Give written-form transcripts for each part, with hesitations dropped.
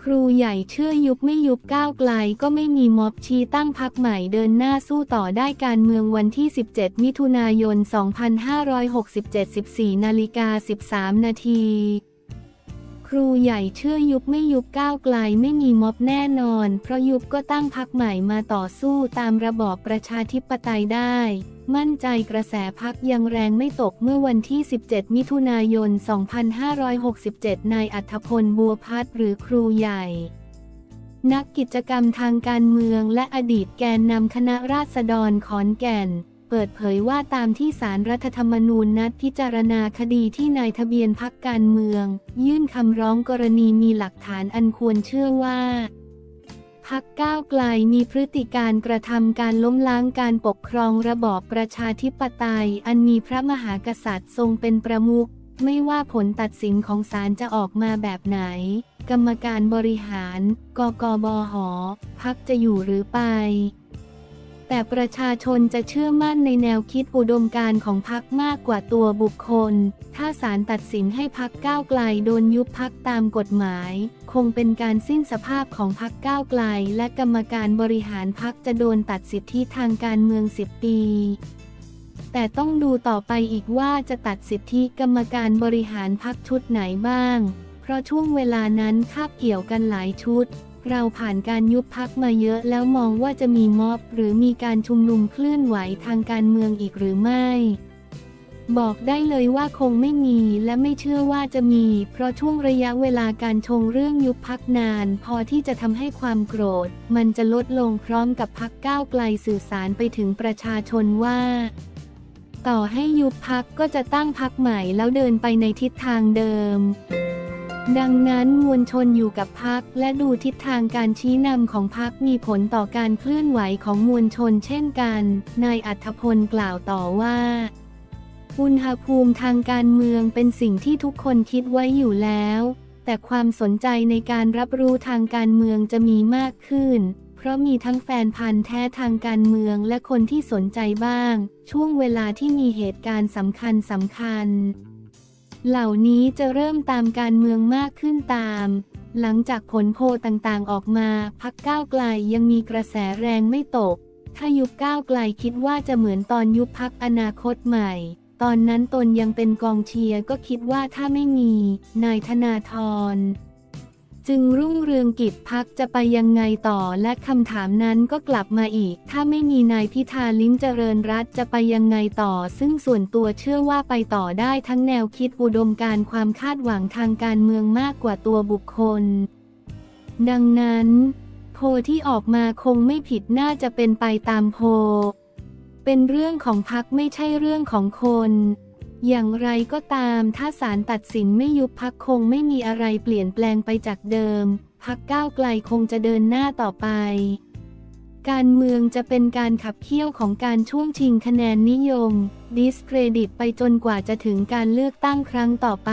รูใหญ่เชื่อยุบไม่ยุบก้าวไกลก็ไม่มีม็อบชี้ตั้งพรรคใหม่เดินหน้าสู้ต่อได้การเมืองวันที่ 17 มิถุนายน 2567 14:13 นาทีครูใหญ่เชื่อยุบไม่ยุบก้าวไกลไม่มีม็อบแน่นอนเพราะยุบก็ตั้งพรรคใหม่มาต่อสู้ตามระบอบประชาธิปไตยได้มั่นใจกระแสพรรคยังแรงไม่ตกเมื่อวันที่ 17 มิถุนายน 2567 นายอัธพล บัวพัฒน์หรือครูใหญ่นักกิจกรรมทางการเมืองและอดีตแกนนำคณะราษฎรขอนแก่นเปิดเผยว่าตามที่ศาลรัฐธรรมนูญนัดพิจารณาคดีที่นายทะเบียนพรรคการเมืองยื่นคำร้องกรณีมีหลักฐานอันควรเชื่อว่าพรรคก้าวไกลมีพฤติการกระทำการล้มล้างการปกครองระบอบประชาธิปไตยอันมีพระมหากษัตริย์ทรงเป็นประมุขไม่ว่าผลตัดสินของศาลจะออกมาแบบไหนกรรมการบริหารกกบห.พรรคจะอยู่หรือไปแต่ประชาชนจะเชื่อมั่นในแนวคิดอุดมการณ์ของพรรคมากกว่าตัวบุคคลถ้าศาลตัดสินให้พรรคก้าวไกลโดนยุบพรรคตามกฎหมายคงเป็นการสิ้นสภาพของพรรคก้าวไกลและกรรมการบริหารพรรคจะโดนตัดสิทธิทางการเมือง10 ปีแต่ต้องดูต่อไปอีกว่าจะตัดสิทธิกรรมการบริหารพรรคชุดไหนบ้างเพราะช่วงเวลานั้นคาบเกี่ยวกันหลายชุดเราผ่านการยุบพรรคมาเยอะแล้วมองว่าจะมีม็อบหรือมีการชุมนุมเคลื่อนไหวทางการเมืองอีกหรือไม่บอกได้เลยว่าคงไม่มีและไม่เชื่อว่าจะมีเพราะช่วงระยะเวลาการชงเรื่องยุบพรรคนานพอที่จะทำให้ความโกรธมันจะลดลงพร้อมกับพรรคก้าวไกลสื่อสารไปถึงประชาชนว่าต่อให้ยุบพรรคก็จะตั้งพรรคใหม่แล้วเดินไปในทิศทางเดิมดังนั้นมวลชนอยู่กับพรรคและดูทิศทางการชี้นำของพรรคมีผลต่อการเคลื่อนไหวของมวลชนเช่นกันนายอัธพลกล่าวต่อว่าอุณหภูมิทางการเมืองเป็นสิ่งที่ทุกคนคิดไว้อยู่แล้วแต่ความสนใจในการรับรู้ทางการเมืองจะมีมากขึ้นเพราะมีทั้งแฟนพันธุ์แท้ทางการเมืองและคนที่สนใจบ้างช่วงเวลาที่มีเหตุการณ์สำคัญเหล่านี้จะเริ่มตามการเมืองมากขึ้นตามหลังจากผลโพลต่างๆออกมาพรรคก้าวไกลยังมีกระแสแรงไม่ตกถ้ายุบก้าวไกลคิดว่าจะเหมือนตอนยุบพรรคอนาคตใหม่ตอนนั้นตนยังเป็นกองเชียร์ก็คิดว่าถ้าไม่มีนายธนาธรจึงรุ่งเรืองกิจพรรคจะไปยังไงต่อและคำถามนั้นก็กลับมาอีกถ้าไม่มีนายพิธาลิ้มเจริญรัตน์จะไปยังไงต่อซึ่งส่วนตัวเชื่อว่าไปต่อได้ทั้งแนวคิดอุดมการณ์ความคาดหวังทางการเมืองมากกว่าตัวบุคคลดังนั้นโพลที่ออกมาคงไม่ผิดน่าจะเป็นไปตามโพลเป็นเรื่องของพรรคไม่ใช่เรื่องของคนอย่างไรก็ตามถ้าศาลตัดสินไม่ยุบพรรคคงไม่มีอะไรเปลี่ยนแปลงไปจากเดิมพรรคก้าวไกลคงจะเดินหน้าต่อไปการเมืองจะเป็นการขับเคี่ยวของการช่วงชิงคะแนนนิยมดิสเครดิตไปจนกว่าจะถึงการเลือกตั้งครั้งต่อไป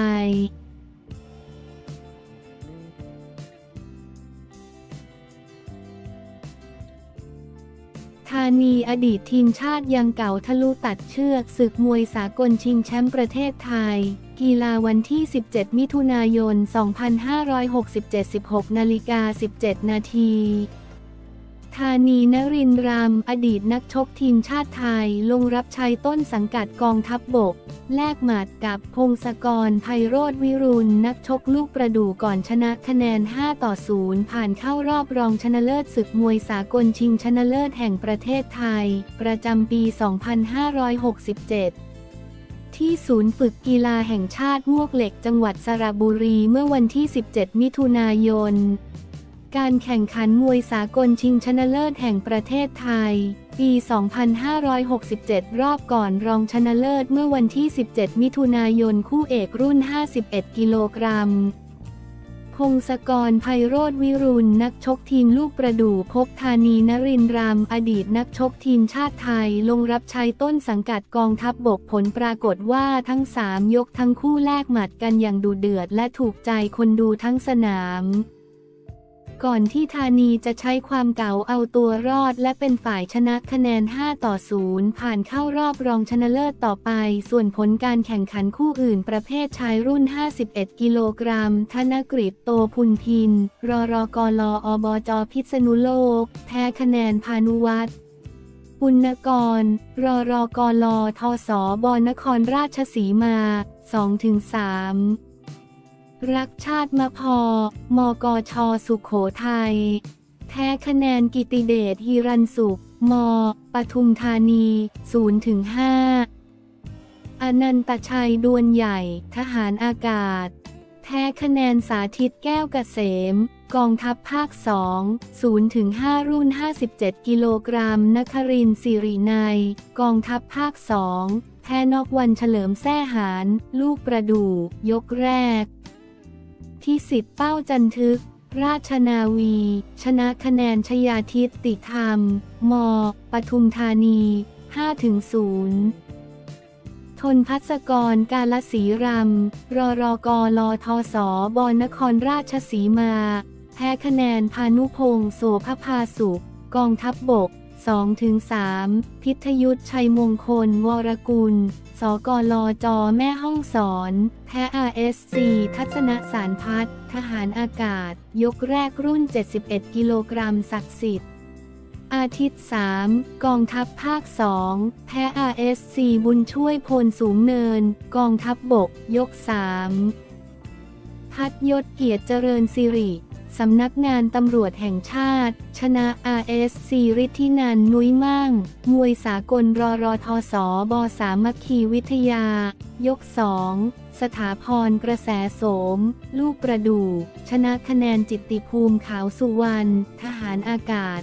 ธานีอดีตทีมชาติยังเก่าทะลุตัดเชือกศึกมวยสากลชิงแชมป์ประเทศไทยกีฬาวันที่ 17 มิถุนายน 2567 16:17 นาทีธานีนรินทร์รำอดีตนักชกทีมชาติไทยลงรับใช้ต้นสังกัดกองทัพบกแลกหมัดกับพงศกร ไพโรจน์วิรุฬนักชกลูกประดู่ก่อนชนะคะแนน 5-0 ผ่านเข้ารอบรองชนะเลิศศึกมวยสากลชิงชนะเลิศแห่งประเทศไทยประจำปี 2567 ที่ศูนย์ฝึกกีฬาแห่งชาติมวกเหล็กจังหวัดสระบุรีเมื่อวันที่ 17 มิถุนายนการแข่งขันมวยสากลชิงชนะเลิศแห่งประเทศไทยปี 2567 รอบก่อนรองชนะเลิศเมื่อวันที่ 17 มิถุนายนคู่เอกรุ่น 51 กิโลกรัมพงศกร ไพโรจน์วิรุฬนักชกทีมลูกประดู่พบธานีนรินทร์รำอดีตนักชกทีมชาติไทยลงรับใช้ต้นสังกัดกองทัพบกผลปรากฏว่าทั้ง3ยกทั้งคู่แลกหมัดกันอย่างดุเดือดและถูกใจคนดูทั้งสนามก่อนที่ธานีจะใช้ความเก๋าเอาตัวรอดและเป็นฝ่ายชนะคะแนน 5-0 ผ่านเข้ารอบรองชนะเลิศต่อไปส่วนผลการแข่งขันคู่อื่นประเภทชายรุ่น 51 กิโลกรัมธนกฤษ โตพุนพิน รรกล อบจ.พิษณุโลก แพ้คะแนนพานุวัฒน์ปุณกร รกล ทสบ นครราชสีมา 2-3 รักชาติมพ.มกช.สุโขทัยแพ้คะแนนกิติเดช หิรัญสุข ม.ปทุมธานี 0-5 อนันตชัย ดวนใหญ่ ทหารอากาศแพ้คะแนนสาธิตแก้วเกษม กองทัพภาค 2 0-5 รุ่น 57 กิโลกรัมนครินทร์ สิรินัย กองทัพภาค 2 แพ้นอกวันเฉลิมแซ่หาร ลูกประดู่ยกแรกพิสิทธิ์เป้าจันทึก ราชนาวี ชนะคะแนนชยาทิตติธรรม ม.ปทุมธานี 5-0 ทนภัสกร กาลศรีรำ รกล ทสบ นครราชสีมา แพ้คะแนนพานุพงษ์ โสภภาสุข กองทัพบก 2-3 พิทยุทธชัยมงคล วรกุล สกลจ.แม่ฮ่องสอน แพ้ RSC ทัศนสารพัฒน์ทหารอากาศ ยกแรกรุ่น 71 กิโลกรัมศักดิ์สิทธิ์อาทิตย์ 3 กองทัพภาค 2 แพ้ RSC บุญช่วยพลสูงเนิน กองทัพบก ยก 3 พัดยศเกียรติเจริญสิริ สำนักงานตำรวจแห่งชาติ ชนะ RSC ฤทธินันท์ นุ้ยมั่ง มวยสากล รทสบ สามัคคีวิทยา ยก 2 สถาพร กระแสโสม ลูกประดู่ชนะคะแนนจิตติภูมิขาวสุวรรณ ทหารอากาศ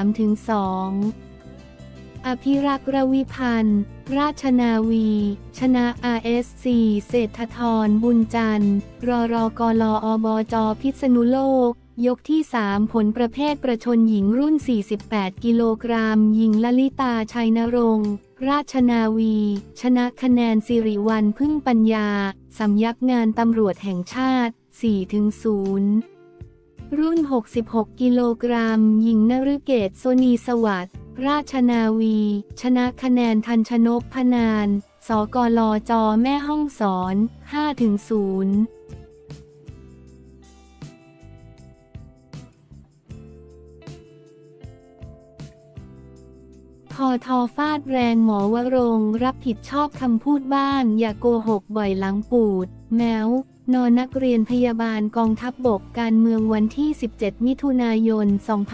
3-2 อภิรักษ์ รวิพันธ์ ราชนาวี ชนะ RSC เศรษฐธร บุญจันทร์ รกล อบจ.พิษณุโลก ยกที่ 3 ผลประเภทประชนหญิงรุ่น 48 กิโลกรัมหญิงลลิตา ชัยนรงค์ ราชนาวี ชนะคะแนนสิริวัลย์ พึ่งปัญญา สำนักงานตำรวจแห่งชาติ 4-0 รุ่น 66 กิโลกรัมหญิงนฤเกต โสนีสวัสดิ์ ราชนาวี ชนะคะแนนทันชนก พนาน สกลจ.แม่ฮ่องสอน 5-0พอทอฟาดแรงหมอวรงค์รับผิดชอบคำพูดบ้างอย่าโกหกบ่อยหลังปูดแมวนอนักเรียนพยาบาลกองทัพบกการเมืองวันที่ 17 มิถุนายน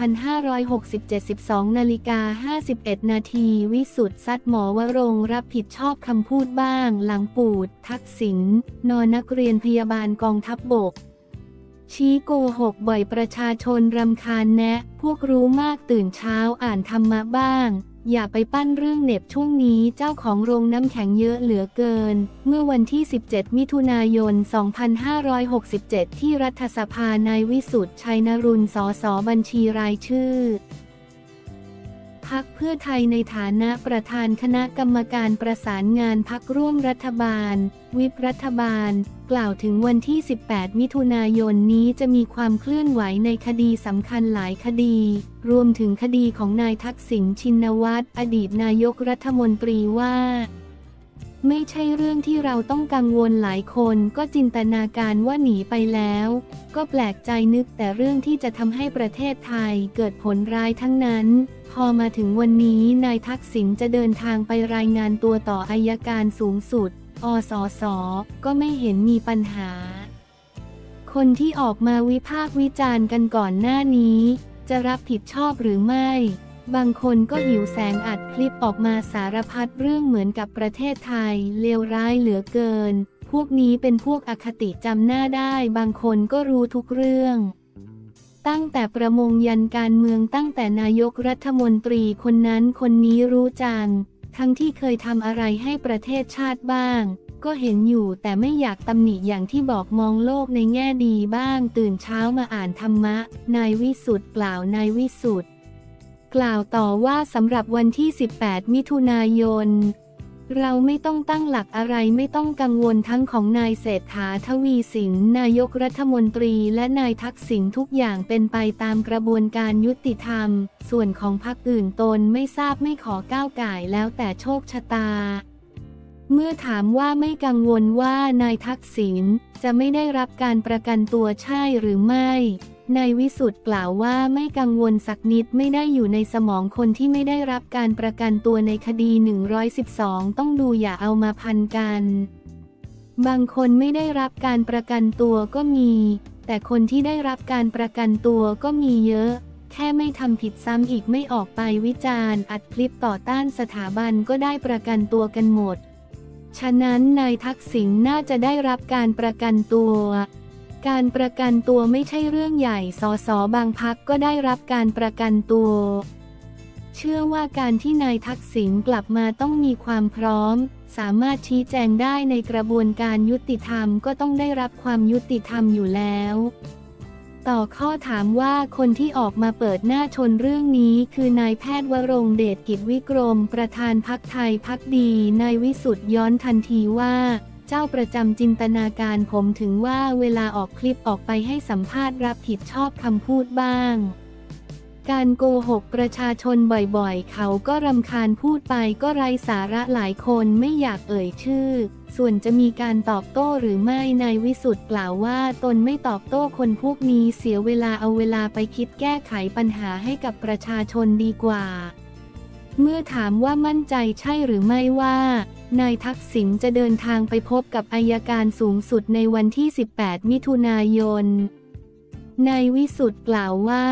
2567 12:51 นาทีวิสุทธ์ซัดหมอวรงค์รับผิดชอบคำพูดบ้างหลังปูดทักษิณนอนักเรียนพยาบาลกองทัพบกชี้โกหกบ่อยประชาชนรำคาญแนะพวกรู้มากตื่นเช้าอ่านธรรมะบ้างอย่าไปปั้นเรื่องเหน็บช่วงนี้เจ้าของโรงน้ำแข็งเยอะเหลือเกินเมื่อวันที่ 17 มิถุนายน 2567 ที่รัฐสภานายวิสุทธิ์ชัยนรุณ สส.บัญชีรายชื่อพรรคเพื่อไทยในฐานะประธานคณะกรรมการประสานงานพรรคร่วมรัฐบาลวิปรัฐบาลกล่าวถึงวันที่ 18 มิถุนายนนี้จะมีความเคลื่อนไหวในคดีสำคัญหลายคดีรวมถึงคดีของนายทักษิณชินวัตรอดีตนายกรัฐมนตรีว่าไม่ใช่เรื่องที่เราต้องกังวลหลายคนก็จินตนาการว่าหนีไปแล้วก็แปลกใจนึกแต่เรื่องที่จะทำให้ประเทศไทยเกิดผลร้ายทั้งนั้นพอมาถึงวันนี้นายทักษิณจะเดินทางไปรายงานตัวต่ออัยการสูงสุดสส.ก็ไม่เห็นมีปัญหาคนที่ออกมาวิพากษ์วิจารณ์กันก่อนหน้านี้จะรับผิดชอบหรือไม่บางคนก็หิวแสงอัดคลิปออกมาสารพัดเรื่องเหมือนกับประเทศไทยเลวร้ายเหลือเกินพวกนี้เป็นพวกอคติจำหน้าได้บางคนก็รู้ทุกเรื่องตั้งแต่ประมงยันการเมืองตั้งแต่นายกรัฐมนตรีคนนั้นคนนี้รู้จังทั้งที่เคยทำอะไรให้ประเทศชาติบ้างก็เห็นอยู่แต่ไม่อยากตำหนิอย่างที่บอกมองโลกในแง่ดีบ้างตื่นเช้ามาอ่านธรรมะนายวิสุทธ์กล่าวนายวิสุทธ์กล่าวต่อว่าสำหรับวันที่ 18 มิถุนายนเราไม่ต้องตั้งหลักอะไรไม่ต้องกังวลทั้งของนายเศรษฐาทวีสินนายกรัฐมนตรีและนายทักษิณทุกอย่างเป็นไปตามกระบวนการยุติธรรมส่วนของพรรคอื่นตนไม่ทราบไม่ขอก้าวก่ายแล้วแต่โชคชะตาเมื่อถามว่าไม่กังวลว่านายทักษิณจะไม่ได้รับการประกันตัวใช่หรือไม่นายวิสุทธิ์กล่าวว่าไม่กังวลสักนิดไม่ได้อยู่ในสมองคนที่ไม่ได้รับการประกันตัวในคดี112ต้องดูอย่าเอามาพันกันบางคนไม่ได้รับการประกันตัวก็มีแต่คนที่ได้รับการประกันตัวก็มีเยอะแค่ไม่ทำผิดซ้ำอีกไม่ออกไปวิจารณ์อัดคลิปต่อต้านสถาบันก็ได้ประกันตัวกันหมดฉะนั้นนายทักษิณน่าจะได้รับการประกันตัวการประกันตัวไม่ใช่เรื่องใหญ่สสบางพรรคก็ได้รับการประกันตัวเชื่อว่าการที่นายทักษิณกลับมาต้องมีความพร้อมสามารถชี้แจงได้ในกระบวนการยุติธรรมก็ต้องได้รับความยุติธรรมอยู่แล้วต่อข้อถามว่าคนที่ออกมาเปิดหน้าชนเรื่องนี้คือนายแพทย์วรงค์เดชกิจวิกรมประธานพรรคไทยพักดีนายวิสุทธิ์ย้อนทันทีว่าเจ้าประจำจินตนาการผมถึงว่าเวลาออกคลิปออกไปให้สัมภาษณ์รับผิดชอบคำพูดบ้างการโกหกประชาชนบ่อยๆเขาก็รำคาญพูดไปก็ไร้สาระหลายคนไม่อยากเอ่ยชื่อส่วนจะมีการตอบโต้หรือไม่นายวิสุทธิ์กล่าวว่าตนไม่ตอบโต้คนพวกนี้เสียเวลาเอาเวลาไปคิดแก้ไขปัญหาให้กับประชาชนดีกว่าเมื่อถามว่ามั่นใจใช่หรือไม่ว่านายทักษิณจะเดินทางไปพบกับอัยการสูงสุดในวันที่18มิถุนายนนายวิสุทธิ์กล่าวว่า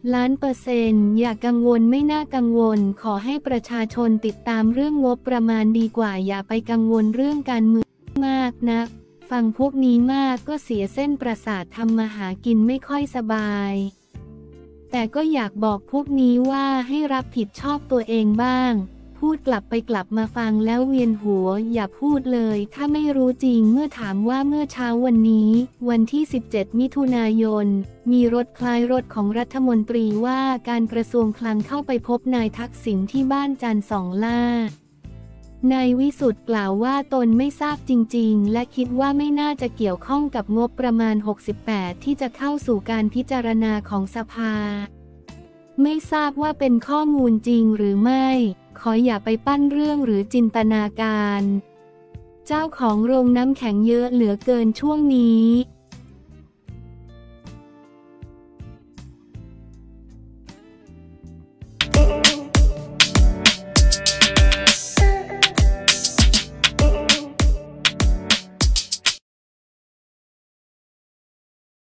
1,000,000%อย่ากังวลไม่น่ากังวลขอให้ประชาชนติดตามเรื่องงบประมาณดีกว่าอย่าไปกังวลเรื่องการเมืองมากนักฟังพวกนี้มากก็เสียเส้นประสาททำมาหากินไม่ค่อยสบายแต่ก็อยากบอกพวกนี้ว่าให้รับผิดชอบตัวเองบ้างพูดกลับไปกลับมาฟังแล้วเวียนหัวอย่าพูดเลยถ้าไม่รู้จริงเมื่อถามว่าเมื่อเช้าวันนี้วันที่17มิถุนายนมีรถคล้ายรถของรัฐมนตรีว่าการกระทรวงคลังเข้าไปพบนายทักษิณที่บ้านจันทร์สองล่านายวิสุทธิ์กล่าวว่าตนไม่ทราบจริงๆและคิดว่าไม่น่าจะเกี่ยวข้องกับงบประมาณ68ที่จะเข้าสู่การพิจารณาของสภาไม่ทราบว่าเป็นข้อมูลจริงหรือไม่ขออย่าไปปั้นเรื่องหรือจินตนาการเจ้าของโรงน้ำแข็งเยอะเหลือเกินช่วงนี้